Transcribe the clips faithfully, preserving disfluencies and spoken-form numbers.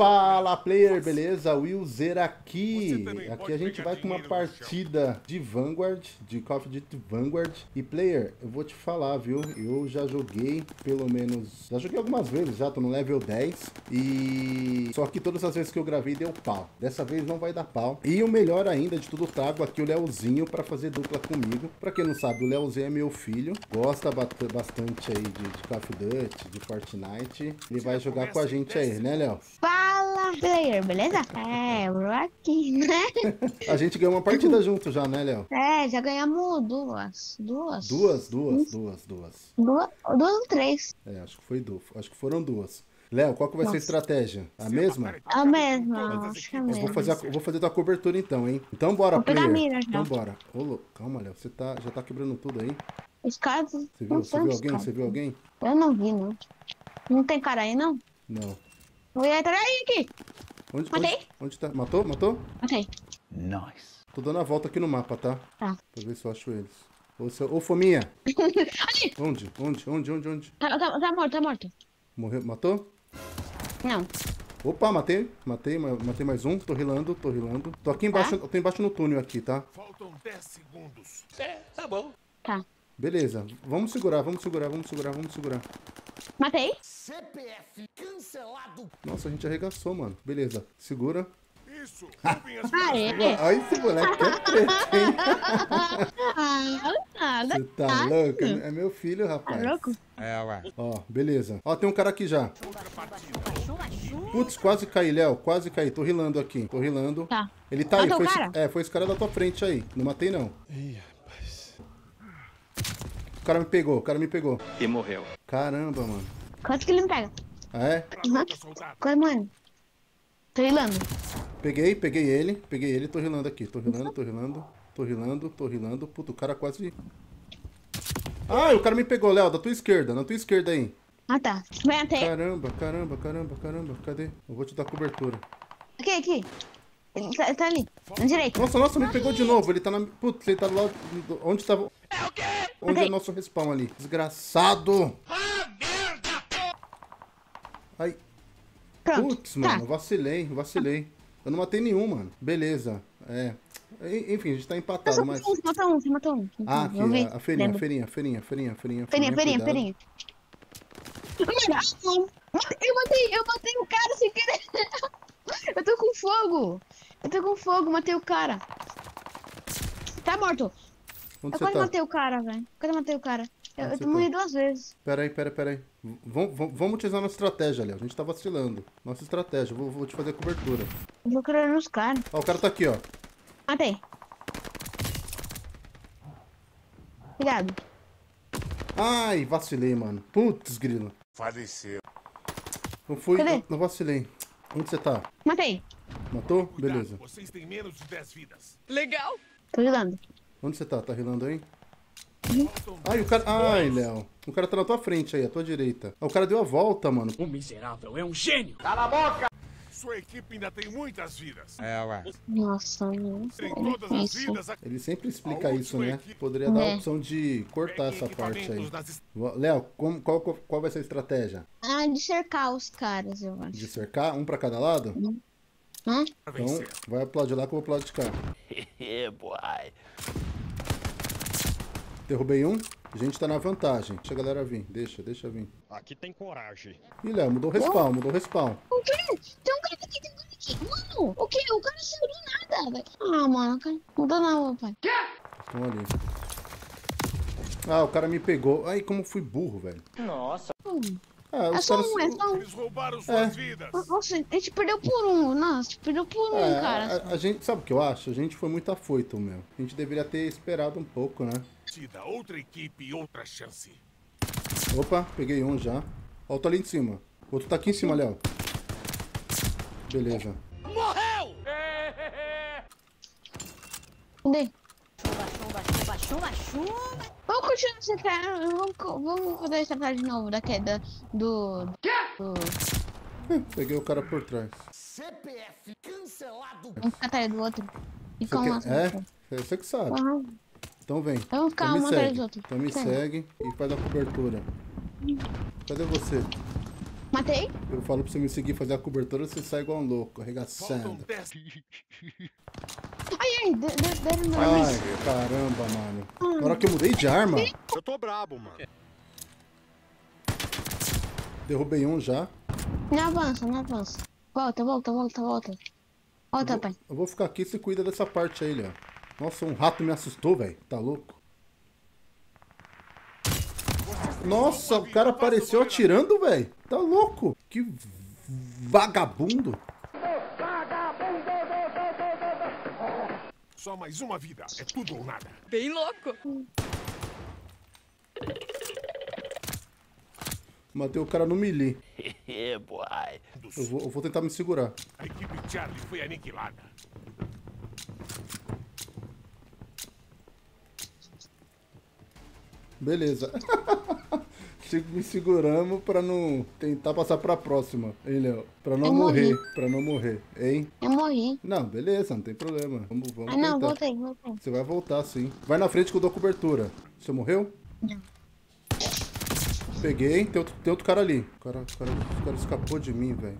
Fala player, beleza? Willzer aqui. Aqui a gente vai com uma partida de Vanguard, de Call of Duty Vanguard. E player, eu vou te falar, viu? Eu já joguei pelo menos... Já joguei algumas vezes, já tô no level dez. E... Só que todas as vezes que eu gravei deu pau. Dessa vez não vai dar pau. E o melhor ainda de tudo, trago aqui o Leozinho pra fazer dupla comigo. Pra quem não sabe, o Leozinho é meu filho. Gosta bastante aí de, de Call of Duty, de Fortnite. Ele vai jogar com a gente aí, né, Léo? Fala, player, beleza? É, eu aqui, né? A gente ganhou uma partida junto já, né, Léo? É, já ganhamos duas. Duas? Duas, duas, duas, duas. Duas, duas ou três? É, acho que foi duas. Acho que foram duas. Léo, qual que vai Nossa. ser a estratégia? A mesma? A mesma, acho que é a mesma. Eu vou fazer, a, eu vou fazer tua cobertura então, hein? Então bora, vou pegar player. A mira, já. Então bora. Ô, calma, Léo. Você tá, já tá quebrando tudo aí? Os caras... Você viu, você viu alguém? Você viu alguém? Eu não vi, não. Não tem cara aí, não? Não. Eu ia entrar aí, aqui. Onde, Matei. Onde, onde tá? Matou? Matou? Matei. Nice. Tô dando a volta aqui no mapa, tá? Tá. Pra ver se eu acho eles. Ô, seu... Ô Fominha. Ali. Onde? Onde? Onde? Onde? Onde? Tá, tá, tá morto, tá morto. Morreu? Matou? Não. Opa, matei. Matei, matei mais um. Tô rilando, tô rilando. Tô aqui embaixo, tá? Tô embaixo no túnel aqui, tá? Faltam dez segundos. É, tá bom. Tá. Beleza. Vamos segurar, vamos segurar, vamos segurar, vamos segurar. Matei. C P F cancelado. Nossa, a gente arregaçou, mano. Beleza. Segura. Isso. Roubem as Ah, é? Olha esse moleque, é preto, hein? Ah, nada. Você tá louco? É meu filho, Tá rapaz. louco? É, ué. Ó, beleza. Ó, tem um cara aqui já. Putz, quase caí, Léo. Quase caí. Tô rilando aqui. Tô rilando. Tá. Ele tá aí. Matou Foi o esse... cara? É, foi esse cara da tua frente aí. Não matei, não. Ih, rapaz. O cara me pegou. O cara me pegou. E morreu. Caramba, mano. Quanto que ele me pega? Ah, é? Uhum. Quanto, mano? Tô rilando. Peguei, peguei ele. Peguei ele. Tô rilando aqui. Tô rilando, tô rilando. Tô rilando, tô rilando. Puta, o cara quase... Ah, o cara me pegou, Léo. Da tua esquerda. Na tua esquerda aí. Ah, tá. Vem até. Caramba, caramba, caramba, caramba. Cadê? Eu vou te dar cobertura. Aqui, aqui. Ele tá, ele tá ali. Na direita. Nossa, nossa, me pegou de novo. Ele tá na... Putz, ele tá lá... Onde tava... É o quê? Onde Ok. é o nosso respawn ali? Desgraçado! Ah, merda! Ai, Pronto. putz, Tá. mano, vacilei, vacilei. Eu não matei nenhum, mano. Beleza, é. E- Enfim, a gente tá empatado, mas... Você matou um, você matou um. Ah, aqui, Eu vi. a, a feirinha, Lembro. feirinha, feirinha, feirinha, feirinha. Feirinha, feirinha, cuidado. feirinha. Mano, eu matei, eu matei o cara sem querer. Eu tô com fogo. Eu tô com fogo, matei o cara. Tá morto. Onde Eu você quase tá? matei o cara, velho. Quase matei o cara. Eu, Onde eu você morri tá? duas vezes. Pera aí, pera, pera aí. V- Vamos, vamos- vamos utilizar nossa estratégia, Léo. A gente tá vacilando. Nossa estratégia, vou, vou te fazer a cobertura. Eu vou querer nos caras. Ó, o cara tá aqui, ó. Matei. Cuidado. Ai, vacilei, mano. Putz, grilo. Faleceu. Não fui, Cadê? não, não vacilei. Onde você tá? Matei. Matou? Cuidado, Beleza. vocês têm menos de dez vidas. Legal. Tô ajudando. Onde você tá? Tá rilando aí? Faltam Ai, o cara... Ai, Léo. O cara tá na tua frente aí, à tua direita. Ah, o cara deu a volta, mano. O miserável é um gênio. Sua equipe ainda tem muitas vidas. É, ué. Nossa, mano. Tem É todas as difícil. vidas aqui. Ele sempre explica A isso, última né? equipe- Poderia dar a É. opção de cortar Peguem essa parte aí. equipamentos nas es- Léo, como- qual, qual vai ser a estratégia? Ah, de cercar os caras, eu De acho. cercar? Um pra cada lado? Hã? pra Então, vencer. vai pro lado de lá que eu vou pro lado de cá. É, boy. Derrubei um. A gente tá na vantagem. Deixa a galera vir. Deixa, deixa vir. Aqui tem coragem. Ih, Léo, mudou o respawn, mudou o respawn. O quê? Tem um cara aqui, tem um cara aqui. Mano, o quê? O cara saiu do nada, velho. Ah, mano, cara. Não dá nada, pai. Estão ali. Ah, o cara me pegou. Ai, como fui burro, velho. Hum, Ah, É os só caras... um, é só um. Eles roubaram suas vidas. Nossa, a gente perdeu por um. Nossa, a gente perdeu por um, É, cara. a, a gente, sabe o que eu acho? A gente foi muito afoito, meu. A gente deveria ter esperado um pouco, né? Te dá outra equipe e outra chance. Opa, peguei um já. Ó, outro ali em cima. O outro tá aqui em cima, Léo. Beleza. Morreu! Cadê? Chuva, chuva, chuva, chuva, chuva. Vamos continuar essa cara. Vamos, co- vamos fazer essa parte de novo da queda do. do... Peguei o cara por trás. C P F cancelado. Vamos ficar atrás do outro. E Você com quer- uma. É? É você que sabe. Aham. Então vem. Vamos ficar Então me um atrás segue. do outro. Então me Segue. segue e faz a cobertura. Cadê você? Matei. Eu falo pra você me seguir, fazer a cobertura, você sai igual um louco, Faltam arregaçando. dez. Ai, ai, de- de- deram no Ai, caramba, mano. Na hora que eu mudei de arma, Eu tô brabo, mano. derrubei um já. Não avança, não avança. Volta, volta, volta, volta. Volta, pai. Eu vou ficar aqui e você cuida dessa parte aí, Léo. Nossa, um rato me assustou, velho. Tá louco? Nossa, o cara apareceu atirando, velho. Tá louco? Que vagabundo. Só mais uma vida. É tudo ou nada. Bem louco. Matei o cara no melee. Yeah, boy. Eu vou, eu vou tentar me segurar. A equipe Charlie foi aniquilada. Beleza. Me seguramos pra não tentar passar pra próxima, hein, Léo? Pra não Eu morrer, morri. pra não morrer, hein? Eu morri. Não, beleza, não tem problema. Vamos, vamos Ah, não, tentar. voltei, voltei. Você vai voltar, sim. Vai na frente que eu dou cobertura. Você morreu? Não. Peguei. Tem outro, tem outro cara ali. O cara, o cara, o cara escapou de mim, velho.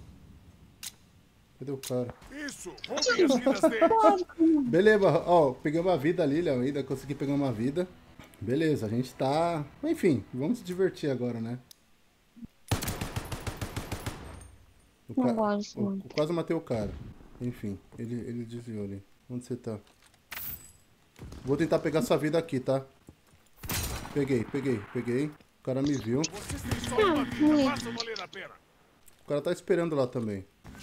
Cadê o cara? Isso, roubem as vidas deles. Beleza, ó, peguei uma vida ali, Léo, ainda consegui pegar uma vida. Beleza, a gente tá... Enfim, vamos se divertir agora, né? O Não ca- gosto, o- mano. eu quase matei o cara. Enfim, ele, ele desviou ali. Onde você tá? Vou tentar pegar essa vida aqui, tá? Peguei, peguei, peguei. O cara me viu. Vocês têm só uma vida. Façam valer a pena. O cara tá esperando lá também.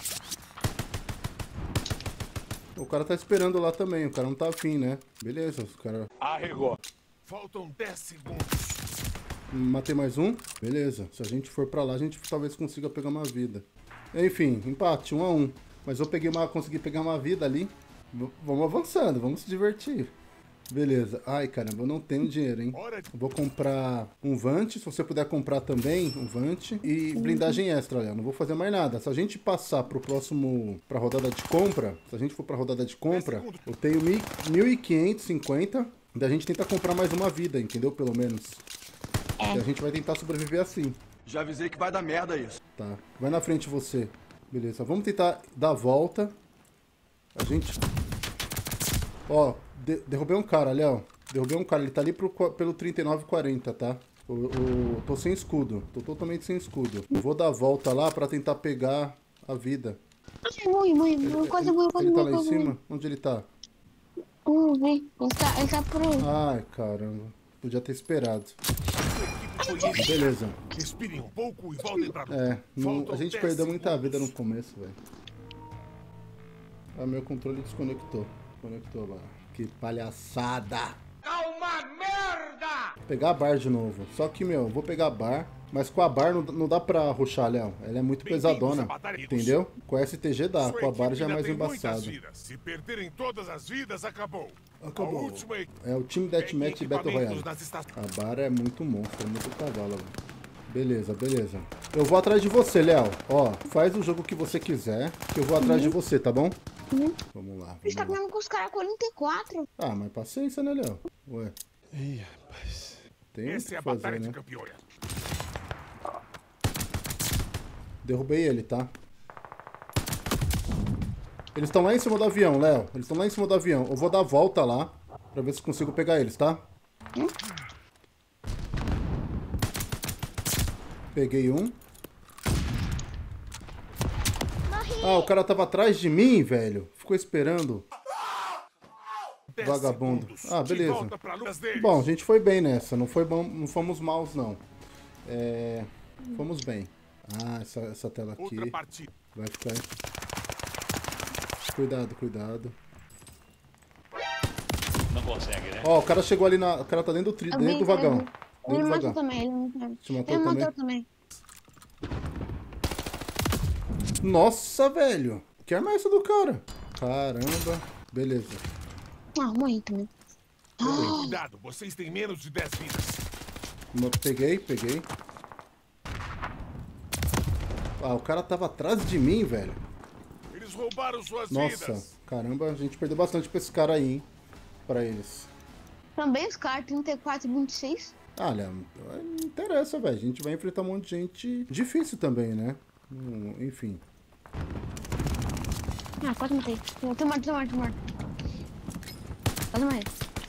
O cara tá esperando lá também. O cara não tá afim, né? Beleza, os cara... Arregou. Faltam dez segundos. Matei mais um. Beleza. Se a gente for pra lá, a gente talvez consiga pegar uma vida. Enfim, empate, um a um. Mas eu peguei uma, consegui pegar uma vida ali. V- vamos avançando, vamos se divertir. Beleza. Ai, caramba, eu não tenho dinheiro, hein? Hora de... Eu vou comprar um Vante, se você puder comprar também um Vante. E blindagem extra, Léo. Não vou fazer mais nada. Se a gente passar pro próximo... Pra rodada de compra, se a gente for pra rodada de compra, eu tenho mil quinhentos e cinquenta. Daí a gente tenta comprar mais uma vida, entendeu? Pelo menos. É. E a gente vai tentar sobreviver assim. Já avisei que vai dar merda isso. Tá. Vai na frente você. Beleza. Vamos tentar dar a volta. A gente... Ó, de- derrubei um cara, Léo. Derrubei um cara. Ele tá ali pro, qua- pelo trinta e nove quarenta, tá? O, o- tô sem escudo. Tô totalmente sem escudo. Eu vou dar a volta lá pra tentar pegar a vida. Ai, morri, morri, morri. Quase morri, quase Ele tá morri, lá em quase morri. cima? Onde ele tá? Vamos ver. Ele tá, ele tá por aí. Ai, caramba. Podia ter esperado. A equipe foi Beleza. Respirem um pouco e voltem pra luta. É, não- Faltam a gente dez perdeu muita segundos. vida no começo, velho. Ah, meu controle desconectou. Conectou lá. Que palhaçada! É uma merda! Pegar a bar de novo. Só que, meu, vou pegar a bar. Mas com a bar não, não dá pra rushar, Léo. Ela é muito Bem-vindos pesadona. a Batalha dos- Entendeu? Com a S T G dá. Sua Com a bar equipe já é ainda mais tem muitas embaçado. vidas. Se perderem todas as vidas, acabou. Acabou. A última equipe É o time Deathmatch tem Battle Royale. equipamentos nas estações. A bar é muito monstro, é muito cavalo, velho. Beleza, beleza. Eu vou atrás de você, Léo. Ó, faz o jogo que você quiser, que eu vou atrás de você, tá bom? Uhum. Vamos lá, A gente tá vamos lá. ganhando com os caras quarenta e quatro. Ah, mas paciência, né, Léo? Ué. Ih, rapaz. Tem o Essa que é a fazer, batalha né? de campeões. Derrubei ele, tá? Eles estão lá em cima do avião, Léo. Eles estão lá em cima do avião. Eu vou dar a volta lá, pra ver se consigo pegar eles, tá? Hum? Peguei um. Ah, o cara tava atrás de mim, velho. Ficou esperando. dez Vagabundo. segundos. Ah, De beleza. volta pra lutas deles. Bom, a gente foi bem nessa. Não foi bom, não fomos maus, não. É... Fomos bem. Ah, essa, essa tela aqui Outra partida. vai ficar... Cuidado, cuidado. Não consegue, né? Ó, o cara chegou ali na... O cara tá dentro do, tri... Eu dentro do vi, eu vagão. vi. Dentro Ele do matou vagão. também, ele matou. Te matou Ele também? matou também. Nossa, velho. Que arma é essa do cara? Caramba. Beleza. Ah, morri também. Cuidado, vocês têm menos de dez vidas. Uma- Peguei, peguei. Ah, o cara tava atrás de mim, velho. Eles roubaram suas Nossa, vidas. caramba, a gente perdeu bastante pra esse cara aí, hein? Pra eles. Também os caras trinta e quatro e vinte e seis. Ah, olha, não interessa, velho. A gente vai enfrentar um monte de gente difícil também, né? Hum, enfim. Ah, quase matei. Tô morto, tô morto, tô morto. Quase matei.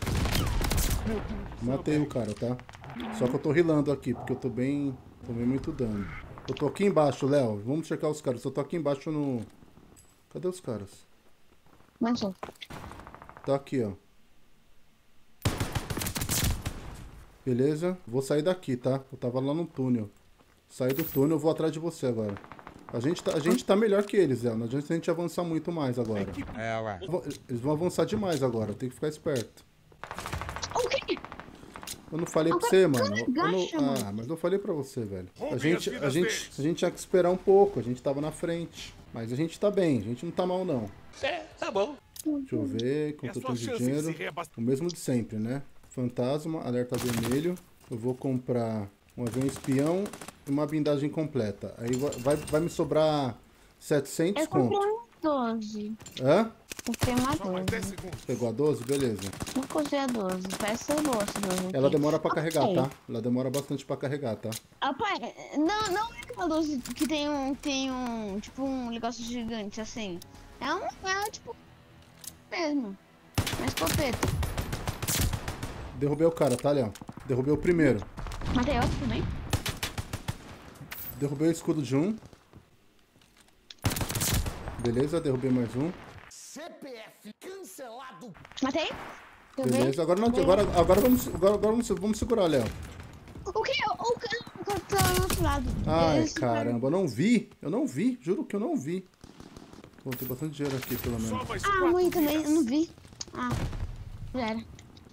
Matei o cara, tá? Só que eu tô rilando aqui, porque eu tô bem... Tomei muito dano. Eu tô aqui embaixo, Léo. Vamos checar os caras. Eu tô aqui embaixo no... Cadê os caras? Mansou. Tá aqui, ó. Beleza? Vou sair daqui, tá? Eu tava lá no túnel. Saí do túnel, eu vou atrás de você agora. A gente tá, a gente tá melhor que eles, Léo. Não adianta a gente avançar muito mais agora. É, ué. Eles vão avançar demais agora. Tem que ficar esperto. O quê? Eu não falei pra você, mano. Eu não... Ah, mas eu falei pra você, velho. A gente, a, gente, a gente tinha que esperar um pouco. A gente tava na frente. Mas a gente tá bem. A gente não tá mal, não. É, tá bom. Deixa eu ver. Quanto eu tenho de dinheiro. O mesmo de sempre, né? Fantasma, alerta vermelho. Eu vou comprar um avião espião e uma blindagem completa. Aí vai, vai me sobrar setecentos Eu comprei conto. uma doze. Hã? Comprei uma Só mais dez doze. segundos. Pegou a doze? Beleza. Não cozei a doze. Parece ser boa essa doze. Ela demora pra carregar, Ok. tá? Ela demora bastante pra carregar, tá? Ah, pai, não, não é aquela doze que tem um, tem um, tipo, um negócio gigante, assim. É um, é tipo, mesmo. É escopeta. Derrubei o cara, tá, Léo? Derrubei o primeiro. Matei outro também. Derrubei o escudo de um. Beleza, derrubei mais um. C P F cancelado. Matei. Derrubei. Beleza, agora, não, agora, agora, vamos, agora, agora vamos, vamos segurar, Léo. O que? O cara, o cara tá do outro lado. Ai, Esse caramba, eu não vi. Eu não vi, juro que eu não vi. Pô, tem bastante dinheiro aqui, pelo menos. Só mais cara- Ah, quatro mãe também, vidas. eu não vi. Ah, já era.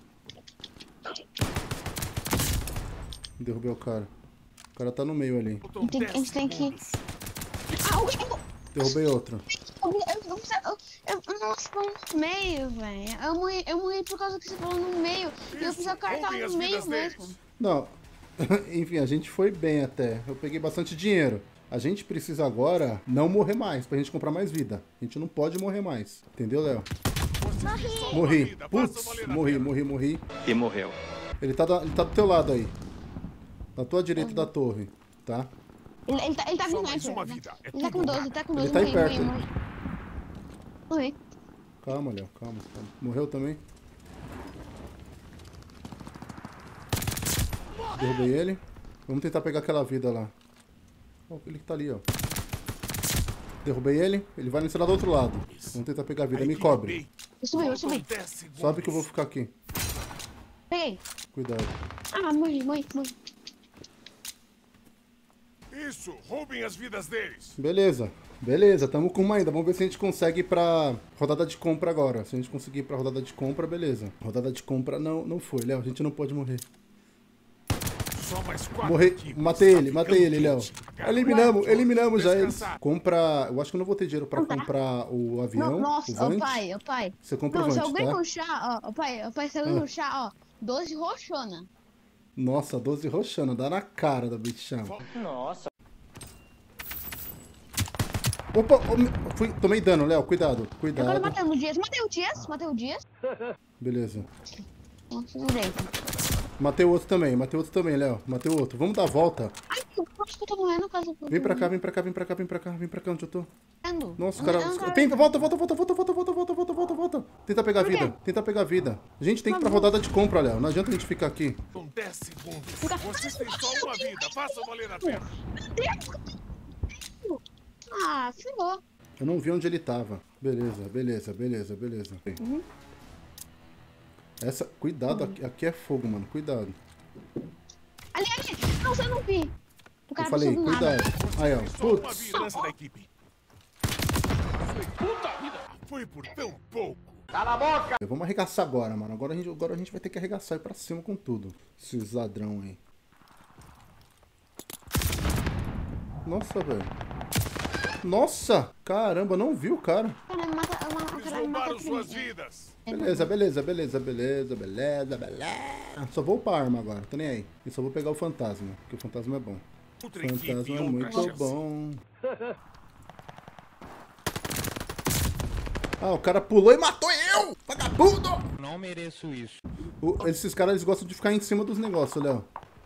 Derrubei o cara. O cara tá no meio ali. Faltam Tem- a dez gente tem que- segundos. Ah, o que? Eu, Derrubei outro. eu, eu, eu, eu, eu, nossa, no meio, velho. Eu morri, eu morri por causa que você falou no meio. E eu Isso, fiz a carta roubem as no meio vidas deles. mesmo. Não, enfim, a gente foi bem até. Eu peguei bastante dinheiro. A gente precisa agora não morrer mais, pra gente comprar mais vida. A gente não pode morrer mais. Entendeu, Léo? Você tem só uma Morri. vida, faça Putz, valer a morri, pena. morri, morri. E morreu. Ele tá, da- ele tá do teu lado aí. Na tua direita da torre, tá? Ele, ele tá, ele tá Só com mais sniper. uma vida. É Ele tá com tudo doze, ele tá com doze. Ele tá aí morri, perto, morri, hein? morri. Morri. Calma, Léo, calma, calma. Morreu também? Derrubei ele. Vamos tentar pegar aquela vida lá. Ó, ele que tá ali, ó. Derrubei ele. Ele vai nesse lado do outro lado. Vamos tentar pegar a vida. Me cobre. Eu subi, eu subi. Faltam dez segundos. Sobe que eu vou ficar aqui. Peguei. Cuidado. Ah, morri, morri, morri. Isso, roubem as vidas deles. Beleza. Beleza, tamo com uma ainda. Vamos ver se a gente consegue ir pra rodada de compra agora. Se a gente conseguir ir pra rodada de compra, beleza. Rodada de compra não, não foi, Léo. A gente não pode morrer. Só mais quatro Morri. equipes. Matei Tá ele, matei ficando ele, Léo. quente. Agora Eliminamos, vamos eliminamos já eles. descansar. Compra. Eu acho que eu não vou ter dinheiro pra comprar o avião. Não, nossa, o ó, Vant. pai, ó, pai. Você compra Não, o se Vant, alguém tá? puxar, ó, ó, pai, ó, pai, se alguém puxar, ó, doze roxona. Nossa, doze roxando. Dá na cara da bichão. Nossa. Opa, oh, me- fui, tomei dano, Léo. Cuidado, Agora cuidado. matei o Dias, matei o Dias, matei o Dias. Beleza. Nossa, direito. Matei o outro também, matei o outro também, Léo. Matei o outro. Vamos dar a volta. Ai, eu acho que eu tô morrendo por causa do... Vem pra cá, vem pra cá, vem pra cá, vem pra cá, vem pra cá onde eu tô. Morrendo. Nossa, Eu- cara. eu não quero- Vem, volta, volta, volta, volta, volta, volta, volta, volta, volta, volta. Tenta pegar a Por quê? vida. Tenta pegar a vida. A gente tem que ir pra rodada de compra, Léo. Não adianta a gente ficar aqui. Faltam dez segundos. Vocês têm só uma vida. Faça valer a pena. Ah, ferrou. Eu não vi onde ele tava. Beleza, beleza, beleza, beleza. Essa. Cuidado, aqui, aqui é fogo, mano. Cuidado. Ali, ali. Não, você não vi. O cara Eu falei, passou do nada. cuidado. Aí, ó. Tem só uma Putz. liderança da equipe. Puta vida. Foi por tão pouco. Vamos arregaçar agora, mano. Agora a, gente, agora a gente vai ter que arregaçar e ir pra cima com tudo. Esses ladrão aí. Nossa, velho. Nossa! Caramba, não vi o cara. Cara, mata, uma, o Eles cara me mata roubaram suas primeiro. vidas. Beleza, beleza, beleza, beleza, beleza, beleza. Só vou upar a arma agora, tô nem aí. E só vou pegar o fantasma, porque o fantasma é bom. Outra equipe, Fantasma é outra muito chance. bom. Ah, o cara pulou e matou eu! Vagabundo! Não mereço isso. O, esses caras, eles gostam de ficar em cima dos negócios, Léo.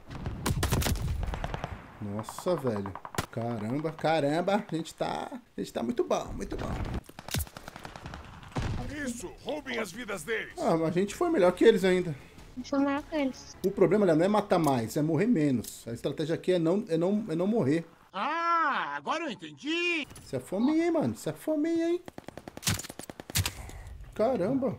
Nossa, velho. Caramba, caramba. A gente tá... A gente tá muito bom, muito bom. Isso, roubem as vidas deles. Ah, mas a gente foi melhor que eles ainda. Foi maior que eles. O problema, Léo, não é matar mais, é morrer menos. A estratégia aqui é não, é não, é não morrer. Ah, agora eu entendi. Isso é fominha, hein, mano? Isso é fominha, hein? Caramba.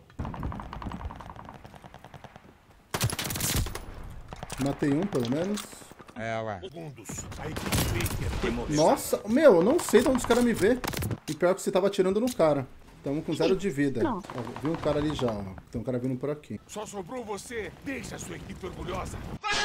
Matei um, pelo menos. É, ué. Segundos. A equipe Baker. Nossa, meu, eu não sei de onde os caras me vê. E pior que você tava atirando no cara. Estamos com zero de vida. Não. Ó, vi um cara ali já, ó. Tem um cara vindo por aqui. Só sobrou você. Deixa a sua equipe orgulhosa.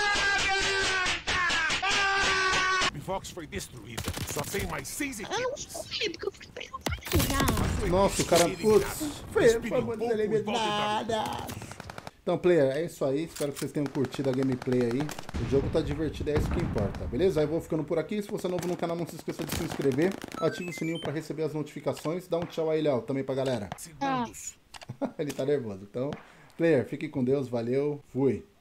Fox foi destruída. Só tem mais seis Eu não equipes. sei, porque eu fiquei preocupado já. Nossa, o cara... Putz, foi, foi muito eliminada. Então, player, é isso aí. Espero que vocês tenham curtido a gameplay aí. O jogo tá divertido, é isso que importa, beleza? Aí eu vou ficando por aqui. Se você é novo no canal, não se esqueça de se inscrever. Ative o sininho pra receber as notificações. Dá um tchau aí, Léo, também pra galera. Segundos. Ele tá nervoso. Então, player, fique com Deus. Valeu. Fui.